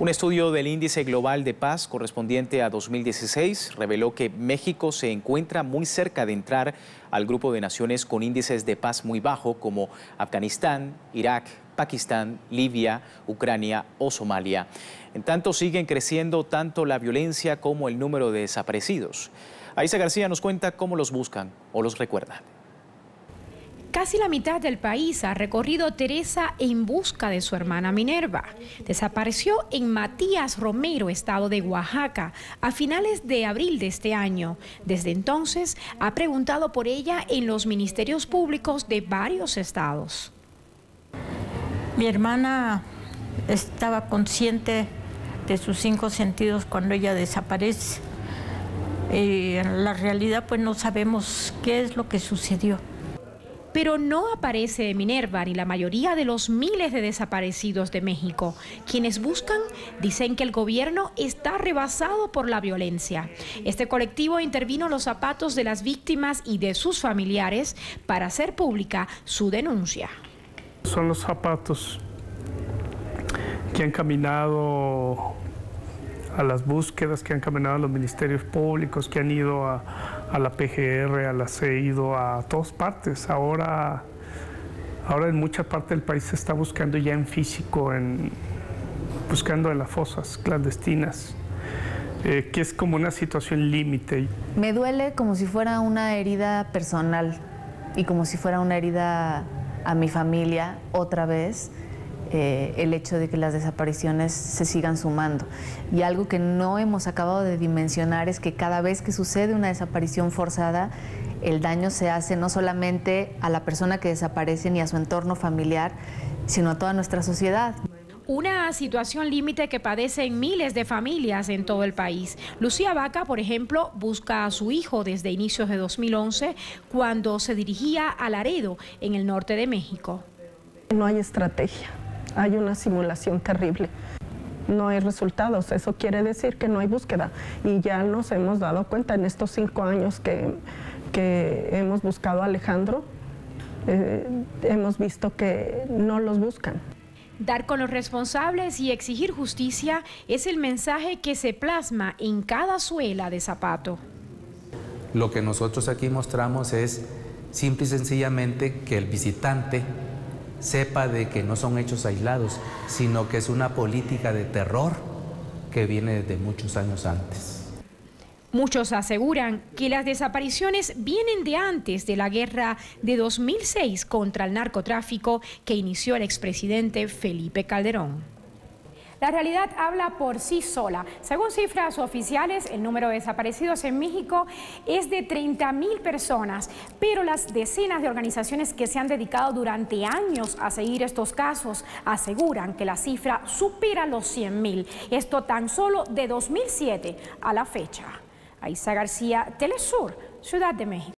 Un estudio del Índice Global de Paz correspondiente a 2016 reveló que México se encuentra muy cerca de entrar al grupo de naciones con índices de paz muy bajo como Afganistán, Irak, Pakistán, Libia, Ucrania o Somalia. En tanto, siguen creciendo tanto la violencia como el número de desaparecidos. Aiza García nos cuenta cómo los buscan o los recuerdan. Casi la mitad del país ha recorrido Teresa en busca de su hermana Minerva. Desapareció en Matías Romero, estado de Oaxaca, a finales de abril de este año. Desde entonces ha preguntado por ella en los ministerios públicos de varios estados. Mi hermana estaba consciente de sus 5 sentidos cuando ella desaparece. En la realidad, pues no sabemos qué es lo que sucedió. Pero no aparece Minerva ni la mayoría de los miles de desaparecidos de México. Quienes buscan dicen que el gobierno está rebasado por la violencia. Este colectivo intervino en los zapatos de las víctimas y de sus familiares para hacer pública su denuncia. Son los zapatos que han caminado a las búsquedas, que han caminado a los ministerios públicos, que han ido a la PGR, a la CEIDO, a todas partes. Ahora en mucha parte del país se está buscando ya en físico, buscando en las fosas clandestinas, que es como una situación límite. Me duele como si fuera una herida personal y como si fuera una herida a mi familia otra vez. El hecho de que las desapariciones se sigan sumando. Y algo que no hemos acabado de dimensionar es que cada vez que sucede una desaparición forzada, el daño se hace no solamente a la persona que desaparece ni a su entorno familiar, sino a toda nuestra sociedad. Una situación límite que padecen miles de familias en todo el país. Lucía Vaca, por ejemplo, busca a su hijo desde inicios de 2011, cuando se dirigía a Laredo, en el norte de México. No hay estrategia. Hay una simulación terrible. No hay resultados, eso quiere decir que no hay búsqueda. Y ya nos hemos dado cuenta en estos 5 años que hemos buscado a Alejandro, hemos visto que no los buscan. Dar con los responsables y exigir justicia es el mensaje que se plasma en cada suela de zapato. Lo que nosotros aquí mostramos es simple y sencillamente que el visitante sepa de que no son hechos aislados, sino que es una política de terror que viene desde muchos años antes. Muchos aseguran que las desapariciones vienen de antes de la guerra de 2006 contra el narcotráfico que inició el expresidente Felipe Calderón. La realidad habla por sí sola. Según cifras oficiales, el número de desaparecidos en México es de 30,000 personas, pero las decenas de organizaciones que se han dedicado durante años a seguir estos casos aseguran que la cifra supera los 100,000. Esto tan solo de 2007 a la fecha. Aiza García, Telesur, Ciudad de México.